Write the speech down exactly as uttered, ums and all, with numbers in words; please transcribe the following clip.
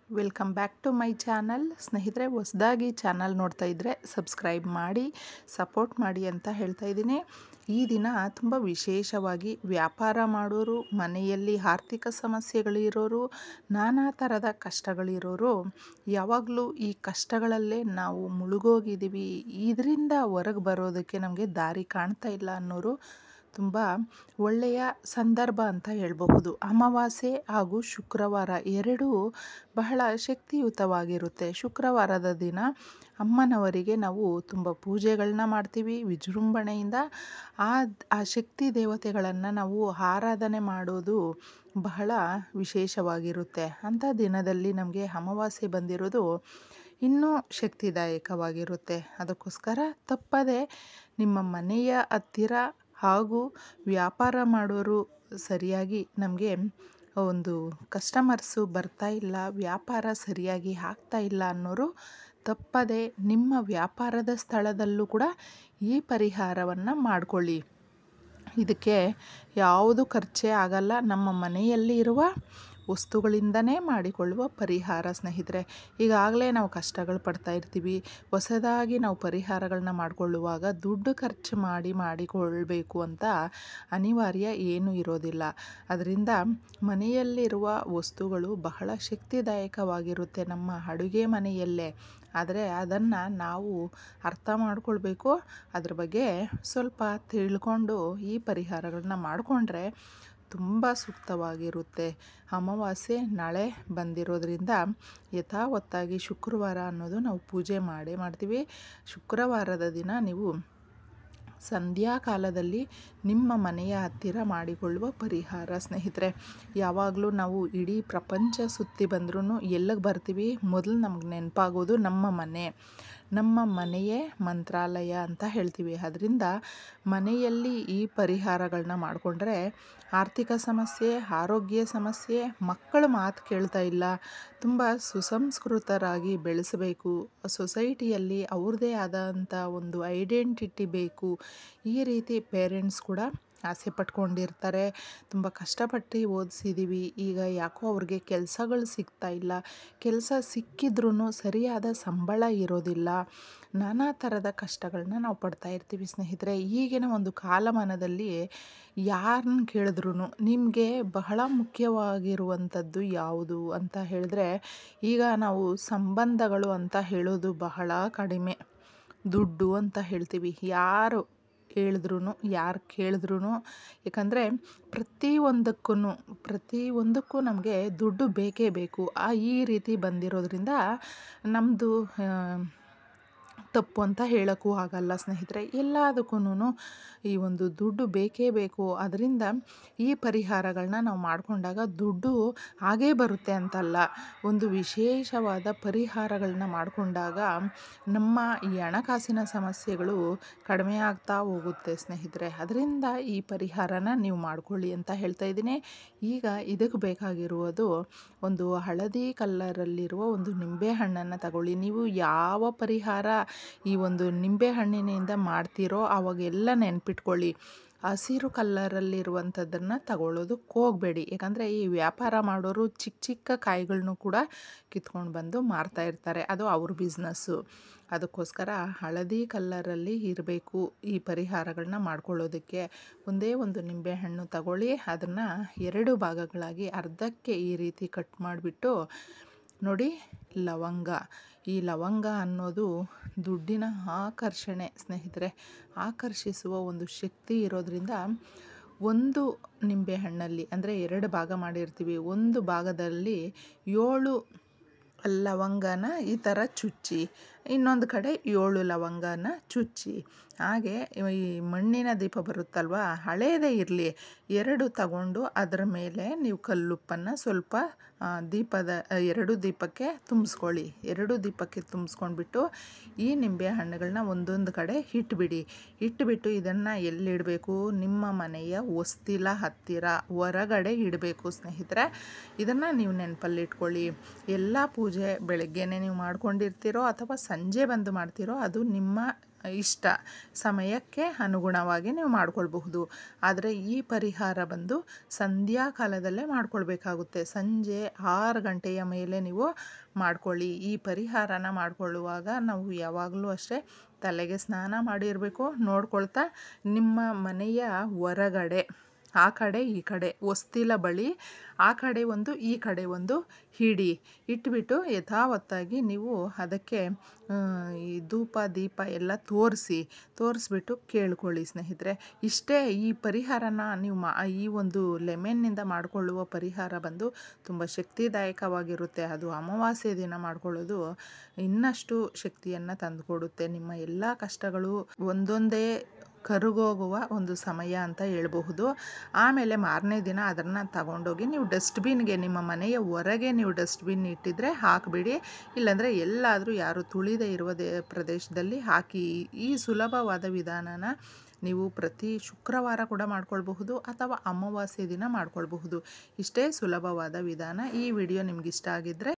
Welcome back to my channel. ಸ್ನೇಹಿತರೆ, ಹೊಸದಾಗಿ channel ನೋಡ್ತಾ ಇದ್ದರೆ ಸಬ್ಸ್ಕ್ರೈಬ್ ಮಾಡಿ ಸಪೋರ್ಟ್ ಮಾಡಿ ಅಂತ ಹೇಳ್ತಾ ಇದ್ದೀನಿ. ಈ ದಿನ ತುಂಬ ವಿಶೇಷವಾಗಿ ವ್ಯಾಪಾರ ಮಾಡೋರು, ಮನೆಯಲ್ಲಿ ಆರ್ಥಿಕ ಸಮಸ್ಯೆಗಳಿರೋರು, ನಾನಾ ಥರದ ಕಷ್ಟಗಳಿರೋರು, ಯಾವಾಗಲೂ ಈ ಕಷ್ಟಗಳಲ್ಲೇ ನಾವು ಮುಳುಗೋಗಿದ್ದೀವಿ, ಇದರಿಂದ ಹೊರಗೆ ಬರೋದಕ್ಕೆ ನಮಗೆ ದಾರಿ ಕಾಣ್ತಾ ಇಲ್ಲ ಅನ್ನೋರು ತುಂಬ ಒಳ್ಳೆಯ ಸಂದರ್ಭ ಅಂತ ಹೇಳಬಹುದು. ಅಮಾವಾಸ್ಯೆ ಹಾಗೂ ಶುಕ್ರವಾರ ಎರಡೂ ಬಹಳ ಶಕ್ತಿಯುತವಾಗಿರುತ್ತೆ. ಶುಕ್ರವಾರದ ದಿನ ಅಮ್ಮನವರಿಗೆ ನಾವು ತುಂಬ ಪೂಜೆಗಳನ್ನ ಮಾಡ್ತೀವಿ ವಿಜೃಂಭಣೆಯಿಂದ. ಆ ಆ ಶಕ್ತಿ ದೇವತೆಗಳನ್ನು ನಾವು ಆರಾಧನೆ ಮಾಡೋದು ಬಹಳ ವಿಶೇಷವಾಗಿರುತ್ತೆ. ಅಂಥ ದಿನದಲ್ಲಿ ನಮಗೆ ಅಮಾವಾಸ್ಯೆ ಬಂದಿರೋದು ಇನ್ನೂ ಶಕ್ತಿದಾಯಕವಾಗಿರುತ್ತೆ. ಅದಕ್ಕೋಸ್ಕರ ತಪ್ಪದೆ ನಿಮ್ಮ ಮನೆಯ ಹತ್ತಿರ ಹಾಗೂ ವ್ಯಾಪಾರ ಮಾಡೋರು ಸರಿಯಾಗಿ ನಮಗೆ ಒಂದು ಕಸ್ಟಮರ್ಸು ಬರ್ತಾ ಇಲ್ಲ, ವ್ಯಾಪಾರ ಸರಿಯಾಗಿ ಆಗ್ತಾ ಇಲ್ಲ ಅನ್ನೋರು ತಪ್ಪದೆ ನಿಮ್ಮ ವ್ಯಾಪಾರದ ಸ್ಥಳದಲ್ಲೂ ಕೂಡ ಈ ಪರಿಹಾರವನ್ನು ಮಾಡಿಕೊಳ್ಳಿ. ಇದಕ್ಕೆ ಯಾವುದು ಖರ್ಚೇ ಆಗಲ್ಲ. ನಮ್ಮ ಮನೆಯಲ್ಲಿ ಇರುವ ವಸ್ತುಗಳಿಂದನೇ ಮಾಡಿಕೊಳ್ಳುವ ಪರಿಹಾರ ಸ್ನೇಹಿತರೆ. ಈಗಾಗಲೇ ನಾವು ಕಷ್ಟಗಳು ಪಡ್ತಾ ಇರ್ತೀವಿ. ಹೊಸದಾಗಿ ನಾವು ಪರಿಹಾರಗಳನ್ನ ಮಾಡಿಕೊಳ್ಳುವಾಗ ದುಡ್ಡು ಖರ್ಚು ಮಾಡಿ ಮಾಡಿಕೊಳ್ಬೇಕು ಅಂತ ಅನಿವಾರ್ಯ ಏನೂ ಇರೋದಿಲ್ಲ. ಅದರಿಂದ ಮನೆಯಲ್ಲಿರುವ ವಸ್ತುಗಳು ಬಹಳ ಶಕ್ತಿದಾಯಕವಾಗಿರುತ್ತೆ ನಮ್ಮ ಅಡುಗೆ ಮನೆಯಲ್ಲೇ. ಆದರೆ ಅದನ್ನು ನಾವು ಅರ್ಥ ಮಾಡ್ಕೊಳ್ಬೇಕು. ಅದ್ರ ಬಗ್ಗೆ ಸ್ವಲ್ಪ ತಿಳ್ಕೊಂಡು ಈ ಪರಿಹಾರಗಳನ್ನ ಮಾಡಿಕೊಂಡ್ರೆ ತುಂಬ ಸೂಕ್ತವಾಗಿರುತ್ತೆ. ಅಮಾವಾಸ್ಯೆ ನಾಳೆ ಬಂದಿರೋದ್ರಿಂದ ಯಥಾವತ್ತಾಗಿ ಶುಕ್ರವಾರ ಅನ್ನೋದು ನಾವು ಪೂಜೆ ಮಾಡೇ ಮಾಡ್ತೀವಿ. ಶುಕ್ರವಾರದ ದಿನ ನೀವು ಸಂಧ್ಯಾಕಾಲದಲ್ಲಿ ನಿಮ್ಮ ಮನೆಯ ಹತ್ತಿರ ಮಾಡಿಕೊಳ್ಳುವ ಪರಿಹಾರ ಸ್ನೇಹಿತರೆ. ಯಾವಾಗಲೂ ನಾವು ಇಡೀ ಪ್ರಪಂಚ ಸುತ್ತಿ ಬಂದ್ರೂ ಎಲ್ಲಿಗೆ ಬರ್ತೀವಿ, ಮೊದಲು ನಮ್ಗೆ ನೆನಪಾಗೋದು ನಮ್ಮ ಮನೆ. ನಮ್ಮ ಮನೆಯೇ ಮಂತ್ರಾಲಯ ಅಂತ ಹೇಳ್ತೀವಿ. ಅದರಿಂದ ಮನೆಯಲ್ಲಿ ಈ ಪರಿಹಾರಗಳನ್ನ ಮಾಡಿಕೊಂಡ್ರೆ ಆರ್ಥಿಕ ಸಮಸ್ಯೆ, ಆರೋಗ್ಯ ಸಮಸ್ಯೆ, ಮಕ್ಕಳ ಮಾತು ಕೇಳ್ತಾ ಇಲ್ಲ, ತುಂಬ ಸುಸಂಸ್ಕೃತರಾಗಿ ಬೆಳೆಸಬೇಕು, ಸೊಸೈಟಿಯಲ್ಲಿ ಅವ್ರದ್ದೇ ಆದಂಥ ಒಂದು ಐಡೆಂಟಿಟಿ ಬೇಕು, ಈ ರೀತಿ ಪೇರೆಂಟ್ಸ್ ಕೂಡ ಆಸೆ ಪಟ್ಕೊಂಡಿರ್ತಾರೆ. ತುಂಬ ಕಷ್ಟಪಟ್ಟು ಓದಿಸಿದ್ದೀವಿ, ಈಗ ಯಾಕೋ ಅವ್ರಿಗೆ ಕೆಲಸಗಳು ಸಿಗ್ತಾ ಇಲ್ಲ, ಕೆಲಸ ಸಿಕ್ಕಿದ್ರೂ ಸರಿಯಾದ ಸಂಬಳ ಇರೋದಿಲ್ಲ, ನಾನಾ ಥರದ ಕಷ್ಟಗಳನ್ನ ನಾವು ಪಡ್ತಾ ಇರ್ತೀವಿ ಸ್ನೇಹಿತರೆ. ಈಗಿನ ಒಂದು ಕಾಲಮಾನದಲ್ಲಿ ಯಾರನ್ನ ಕೇಳಿದ್ರೂ ನಿಮಗೆ ಬಹಳ ಮುಖ್ಯವಾಗಿರುವಂಥದ್ದು ಯಾವುದು ಅಂತ ಹೇಳಿದ್ರೆ, ಈಗ ನಾವು ಸಂಬಂಧಗಳು ಅಂತ ಹೇಳೋದು ಬಹಳ ಕಡಿಮೆ. ದುಡ್ಡು ಅಂತ ಹೇಳ್ತೀವಿ. ಯಾರು ಹೇಳಿದ್ರೂ ಯಾರು ಕೇಳಿದ್ರೂ, ಯಾಕಂದರೆ ಪ್ರತಿಯೊಂದಕ್ಕೂ ಪ್ರತಿಯೊಂದಕ್ಕೂ ನಮಗೆ ದುಡ್ಡು ಬೇಕೇ ಬೇಕು. ಆ ಈ ರೀತಿ ಬಂದಿರೋದ್ರಿಂದ ನಮ್ಮದು ತಪ್ಪು ಅಂತ ಹೇಳೋಕ್ಕೂ ಆಗಲ್ಲ ಸ್ನೇಹಿತರೆ. ಎಲ್ಲದಕ್ಕೂ ಈ ಒಂದು ದುಡ್ಡು ಬೇಕೇ ಬೇಕು. ಅದರಿಂದ ಈ ಪರಿಹಾರಗಳನ್ನ ನಾವು ಮಾಡಿಕೊಂಡಾಗ ದುಡ್ಡು ಹಾಗೇ ಬರುತ್ತೆ ಅಂತಲ್ಲ, ಒಂದು ವಿಶೇಷವಾದ ಪರಿಹಾರಗಳನ್ನ ಮಾಡಿಕೊಂಡಾಗ ನಮ್ಮ ಈ ಹಣಕಾಸಿನ ಸಮಸ್ಯೆಗಳು ಕಡಿಮೆ ಆಗ್ತಾ ಹೋಗುತ್ತೆ ಸ್ನೇಹಿತರೆ. ಅದರಿಂದ ಈ ಪರಿಹಾರನ ನೀವು ಮಾಡಿಕೊಳ್ಳಿ ಅಂತ ಹೇಳ್ತಾ ಇದ್ದೀನಿ. ಈಗ ಇದಕ್ಕೆ ಬೇಕಾಗಿರುವುದು ಒಂದು ಹಳದಿ ಕಲ್ಲರಲ್ಲಿರುವ ಒಂದು ನಿಂಬೆಹಣ್ಣನ್ನು ತಗೊಳ್ಳಿ. ನೀವು ಯಾವ ಪರಿಹಾರ ಈ ಒಂದು ನಿಂಬೆಹಣ್ಣಿನಿಂದ ಮಾಡ್ತೀರೋ ಅವಾಗೆಲ್ಲ ನೆನ್ಪಿಟ್ಕೊಳ್ಳಿ, ಹಸಿರು ಕಲ್ಲರಲ್ಲಿರುವಂಥದ್ದನ್ನು ತಗೊಳ್ಳೋದಕ್ಕೆ ಹೋಗಬೇಡಿ. ಯಾಕಂದರೆ ಈ ವ್ಯಾಪಾರ ಮಾಡೋರು ಚಿಕ್ಕ ಚಿಕ್ಕ ಕಾಯಿಗಳನ್ನೂ ಕೂಡ ಕಿತ್ಕೊಂಡು ಬಂದು ಮಾರ್ತಾ ಇರ್ತಾರೆ, ಅದು ಅವ್ರ ಬಿಸ್ನೆಸ್ಸು. ಅದಕ್ಕೋಸ್ಕರ ಹಳದಿ ಕಲ್ಲರಲ್ಲಿ ಇರಬೇಕು ಈ ಪರಿಹಾರಗಳನ್ನ ಮಾಡ್ಕೊಳ್ಳೋದಕ್ಕೆ. ಒಂದೇ ಒಂದು ನಿಂಬೆಹಣ್ಣು ತಗೊಳ್ಳಿ, ಅದನ್ನು ಎರಡು ಭಾಗಗಳಾಗಿ ಅರ್ಧಕ್ಕೆ ಈ ರೀತಿ ಕಟ್ ಮಾಡಿಬಿಟ್ಟು ನೋಡಿ, ಲವಂಗ. ಈ ಲವಂಗ ಅನ್ನೋದು ದುಡ್ಡಿನ ಆಕರ್ಷಣೆ ಸ್ನೇಹಿತರೆ. ಆಕರ್ಷಿಸುವ ಒಂದು ಶಕ್ತಿ ಇರೋದ್ರಿಂದ ಒಂದು ನಿಂಬೆಹಣ್ಣಲ್ಲಿ ಅಂದರೆ ಎರಡು ಭಾಗ ಮಾಡಿರ್ತೀವಿ, ಒಂದು ಭಾಗದಲ್ಲಿ ಏಳು ಲವಂಗನ ಈ ಥರ ಚುಚ್ಚಿ, ಇನ್ನೊಂದು ಕಡೆ ಏಳು ಲವಂಗನ ಚುಚ್ಚಿ, ಹಾಗೆ ಈ ಮಣ್ಣಿನ ದೀಪ ಬರುತ್ತಲ್ವ, ಹಳೇದೇ ಇರಲಿ, ಎರಡು ತಗೊಂಡು ಅದರ ಮೇಲೆ ನೀವು ಕಲ್ಲುಪ್ಪನ್ನು ಸ್ವಲ್ಪ ದೀಪದ ಎರಡು ದೀಪಕ್ಕೆ ತುಂಬಿಸ್ಕೊಳ್ಳಿ. ಎರಡು ದೀಪಕ್ಕೆ ತುಂಬಿಸ್ಕೊಂಡ್ಬಿಟ್ಟು ಈ ನಿಂಬೆ ಹಣ್ಣುಗಳನ್ನ ಒಂದೊಂದು ಕಡೆ ಇಟ್ಬಿಡಿ. ಇಟ್ಬಿಟ್ಟು ಇದನ್ನು ಎಲ್ಲಿಡಬೇಕು, ನಿಮ್ಮ ಮನೆಯ ಹೊಸ್ತಿಲ ಹತ್ತಿರ ಹೊರಗಡೆ ಇಡಬೇಕು ಸ್ನೇಹಿತರೆ. ಇದನ್ನು ನೀವು ನೆನಪಲ್ಲಿ ಇಟ್ಕೊಳ್ಳಿ. ಎಲ್ಲ ಪೂಜೆ ಬೆಳಗ್ಗೆನೇ ನೀವು ಮಾಡ್ಕೊಂಡಿರ್ತೀರೋ ಅಥವಾ ಸಂಜೆ ಬಂದು ಮಾಡ್ತೀರೋ ಅದು ನಿಮ್ಮ ಇಷ್ಟ ಸಮಯಕ್ಕೆ ಅನುಗುಣವಾಗಿ ನೀವು ಮಾಡ್ಕೊಳ್ಬಹುದು. ಆದರೆ ಈ ಪರಿಹಾರ ಬಂದು ಸಂಧ್ಯಾ ಕಾಲದಲ್ಲೇ ಮಾಡ್ಕೊಳ್ಬೇಕಾಗುತ್ತೆ. ಸಂಜೆ ಆರು ಗಂಟೆಯ ಮೇಲೆ ನೀವು ಮಾಡ್ಕೊಳ್ಳಿ. ಈ ಪರಿಹಾರನ ಮಾಡ್ಕೊಳ್ಳುವಾಗ ನಾವು ಯಾವಾಗಲೂ ಅಷ್ಟೇ ತಲೆಗೆ ಸ್ನಾನ ಮಾಡಿರಬೇಕು. ನೋಡ್ಕೊಳ್ತಾ ನಿಮ್ಮ ಮನೆಯ ಹೊರಗಡೆ ಆ ಕಡೆ ಈ ಕಡೆ ಹೊಸ್ತಿಲ ಬಳಿ ಆ ಕಡೆ ಒಂದು ಈ ಕಡೆ ಒಂದು ಹಿಡಿ ಇಟ್ಬಿಟ್ಟು ಯಥಾವತ್ತಾಗಿ ನೀವು ಅದಕ್ಕೆ ಈ ಧೂಪ ದೀಪ ಎಲ್ಲ ತೋರಿಸಿ ತೋರಿಸ್ಬಿಟ್ಟು ಕೇಳ್ಕೊಳ್ಳಿ ಸ್ನೇಹಿತರೆ. ಇಷ್ಟೇ ಈ ಪರಿಹಾರನ ನೀವು ಮಾ ಈ ಒಂದು ಲೆಮನ್ನಿಂದ ಮಾಡಿಕೊಳ್ಳುವ ಪರಿಹಾರ ಬಂದು ತುಂಬ ಶಕ್ತಿದಾಯಕವಾಗಿರುತ್ತೆ. ಅದು ಅಮಾವಾಸ್ಯೆ ದಿನ ಮಾಡ್ಕೊಳ್ಳೋದು ಇನ್ನಷ್ಟು ಶಕ್ತಿಯನ್ನು ತಂದುಕೊಡುತ್ತೆ. ನಿಮ್ಮ ಎಲ್ಲ ಕಷ್ಟಗಳು ಒಂದೊಂದೇ ಕರಗೋಗುವ ಒಂದು ಸಮಯ ಅಂತ ಹೇಳ್ಬಹುದು. ಆಮೇಲೆ ಮಾರನೇ ದಿನ ಅದನ್ನು ತಗೊಂಡೋಗಿ ನೀವು ಡಸ್ಟ್ಬಿನ್ಗೆ, ನಿಮ್ಮ ಮನೆಯ ಹೊರಗೆ ನೀವು ಡಸ್ಟ್ಬಿನ್ ಇಟ್ಟಿದ್ರೆ ಹಾಕಿಬಿಡಿ. ಇಲ್ಲಾಂದರೆ ಎಲ್ಲಾದರೂ ಯಾರು ತುಳಿದೇ ಇರುವ ಪ್ರದೇಶದಲ್ಲಿ ಹಾಕಿ. ಈ ಸುಲಭವಾದ ವಿಧಾನನ ನೀವು ಪ್ರತಿ ಶುಕ್ರವಾರ ಕೂಡ ಮಾಡ್ಕೊಳ್ಬಹುದು ಅಥವಾ ಅಮಾವಾಸ್ಯೆ ದಿನ ಮಾಡ್ಕೊಳ್ಬಹುದು. ಇಷ್ಟೇ ಸುಲಭವಾದ ವಿಧಾನ. ಈ ವಿಡಿಯೋ ನಿಮ್ಗೆ ಇಷ್ಟ ಆಗಿದ್ದರೆ